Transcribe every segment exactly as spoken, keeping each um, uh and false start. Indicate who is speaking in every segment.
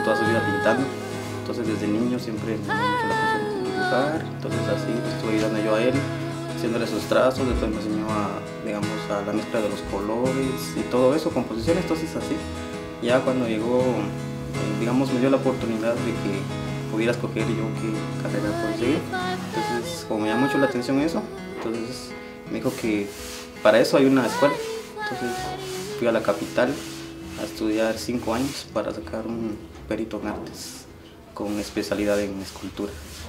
Speaker 1: toda su vida pintando, entonces desde niño siempre me llamó mucho la atención de dibujar, entonces así estuve ayudando yo a él, haciéndole sus trazos, después me enseñó a, digamos, a la mezcla de los colores y todo eso, composiciones, entonces así. Ya cuando llegó, eh, digamos, me dio la oportunidad de que pudiera escoger yo qué carrera puedo seguir. Entonces, como me llamó mucho la atención eso, entonces me dijo que para eso hay una escuela. Entonces fui a la capital a estudiar cinco años para sacar un perito en artes con especialidad en escultura.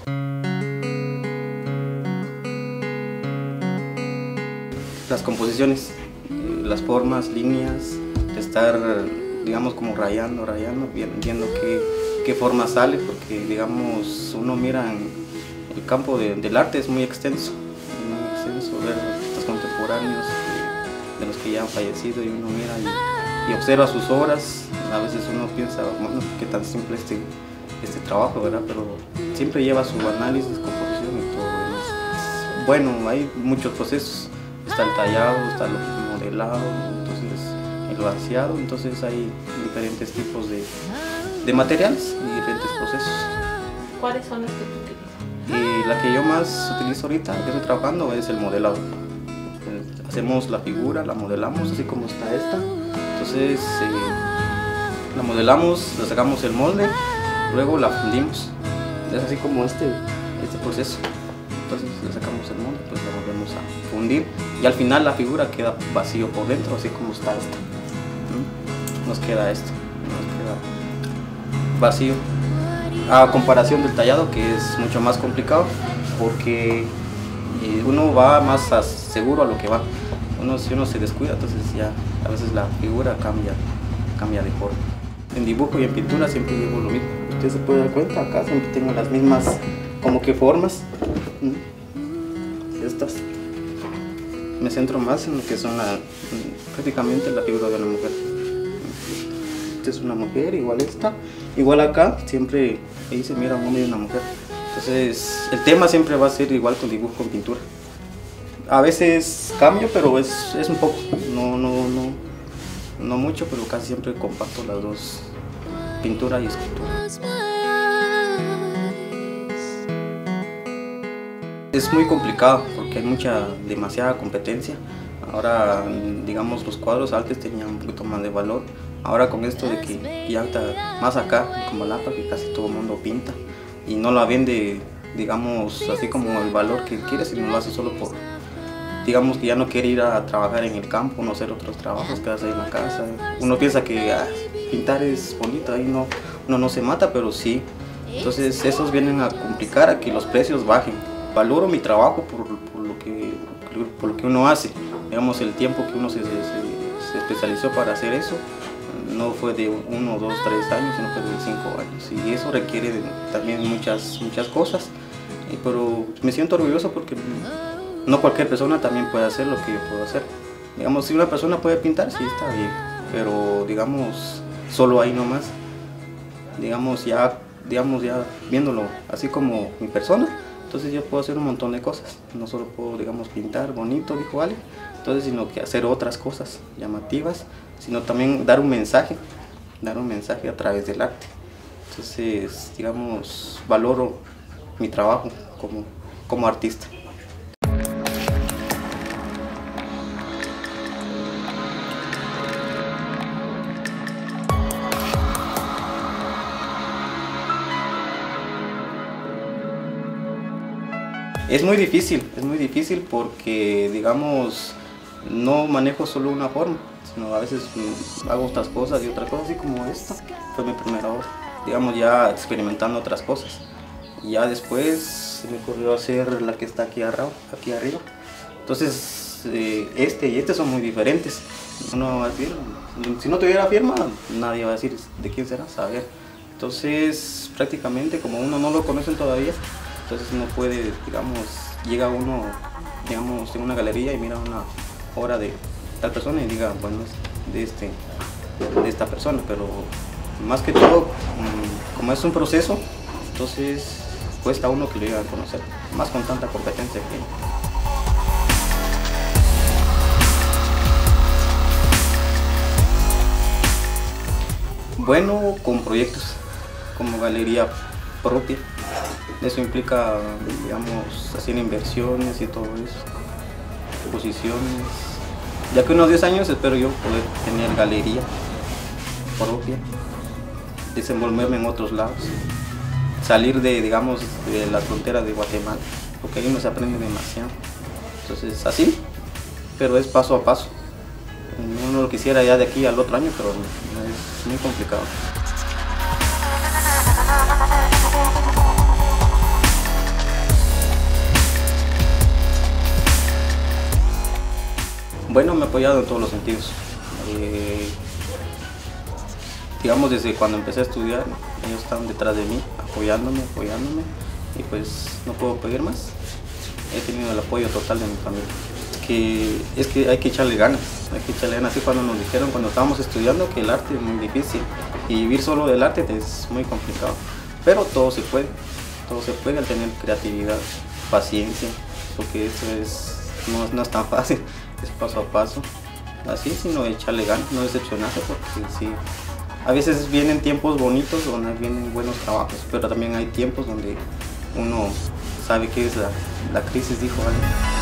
Speaker 1: Las composiciones, eh, las formas, líneas, estar, digamos, como rayando, rayando, viendo qué, qué forma sale, porque, digamos, uno mira en el campo de, del arte es muy extenso, muy extenso ver artistas contemporáneos de, de los que ya han fallecido, y uno mira y, y observa sus obras. A veces uno piensa, bueno, qué tan simple este, este trabajo, ¿verdad? Pero siempre lleva su análisis, composición y todo lo demás. Bueno, hay muchos procesos. Está el tallado, está el modelado, entonces el vaciado, entonces hay diferentes tipos de, de materiales y diferentes procesos.
Speaker 2: ¿Cuáles son los que tú utilizas?
Speaker 1: Y la que yo más utilizo ahorita, que estoy trabajando, es el modelado. Hacemos la figura, la modelamos así como está esta, entonces eh, la modelamos, le sacamos el molde, luego la fundimos. Es así como este, este proceso. Entonces le sacamos el molde, pues la volvemos a fundir y al final la figura queda vacío por dentro, así como está esta. ¿Mm? Nos queda esto, nos queda vacío. A comparación del tallado, que es mucho más complicado, porque eh, uno va más a seguro a lo que va. Uno, si uno se descuida, entonces ya a veces la figura cambia, cambia de forma. En dibujo y en pintura siempre llevo lo mismo. Usted se puede dar cuenta, acá siempre tengo las mismas como que formas. Estas. Me centro más en lo que son la, prácticamente la figura de una mujer. Esta es una mujer, igual esta. Igual acá, siempre ahí se mira un hombre y una mujer. Entonces, el tema siempre va a ser igual con dibujo, con pintura. A veces cambio, pero es, es un poco, no, no, no, no mucho, pero casi siempre comparto las dos, pintura y escultura. Es muy complicado porque hay mucha, demasiada competencia. Ahora, digamos, los cuadros antes tenían un poquito más de valor. Ahora con esto de que ya está más acá, como Malapa, que casi todo el mundo pinta y no la vende, digamos, así como el valor que quiere, sino lo hace solo por, digamos, que ya no quiere ir a trabajar en el campo, no hacer otros trabajos, quedarse ahí en la casa. Uno piensa que ah, pintar es bonito, ahí no, uno no se mata, pero sí. Entonces esos vienen a complicar a que los precios bajen. Valoro mi trabajo por, por, lo que, por lo que uno hace. Digamos, el tiempo que uno se, se, se especializó para hacer eso no fue de uno, dos, tres años, sino fue de cinco años. Y eso requiere de, también muchas, muchas cosas. Y, pero me siento orgulloso porque no cualquier persona también puede hacer lo que yo puedo hacer. Digamos, si una persona puede pintar, sí está bien. Pero, digamos, solo ahí nomás. Digamos, ya, digamos, ya viéndolo así como mi persona, entonces yo puedo hacer un montón de cosas, no solo puedo, digamos, pintar bonito, dijo Ale, entonces, sino que hacer otras cosas llamativas, sino también dar un mensaje, dar un mensaje a través del arte. Entonces, digamos, valoro mi trabajo como, como artista. Es muy difícil, es muy difícil porque, digamos, no manejo solo una forma, sino a veces hago otras cosas y otras cosas, así como esta fue mi primera obra, digamos, ya experimentando otras cosas. Y ya después se me ocurrió hacer la que está aquí arriba, aquí arriba. Entonces, eh, este y este son muy diferentes. Uno va a decir, si no tuviera firma, nadie va a decir de quién será, saber. Entonces, prácticamente, como uno no lo conoce todavía, entonces uno puede, digamos, llega uno, digamos, en una galería y mira una obra de tal persona y diga, bueno, es de, este, de esta persona, pero más que todo, como es un proceso, entonces cuesta a uno que lo llegue a conocer, más con tanta competencia que hay. Bueno, con proyectos, como galería propia. Eso implica, digamos, hacer inversiones y todo eso, exposiciones. Ya que unos diez años espero yo poder tener galería propia, desenvolverme en otros lados, salir de, digamos, de la frontera de Guatemala, porque ahí no se aprende demasiado. Entonces así, pero es paso a paso. Uno lo quisiera ya de aquí al otro año, pero es muy complicado. Bueno, me he apoyado en todos los sentidos. Eh, digamos, desde cuando empecé a estudiar, ellos estaban detrás de mí, apoyándome, apoyándome, y pues no puedo pedir más. He tenido el apoyo total de mi familia. Que es que hay que echarle ganas, hay que echarle ganas. Así cuando nos dijeron, cuando estábamos estudiando, que el arte es muy difícil y vivir solo del arte es muy complicado. Pero todo se puede, todo se puede al tener creatividad, paciencia, porque eso es, no, no es tan fácil. Es paso a paso, así, sino echarle ganas, no decepcionarse, porque sí, a veces vienen tiempos bonitos donde vienen buenos trabajos, pero también hay tiempos donde uno sabe que es la, la crisis, dijo alguien.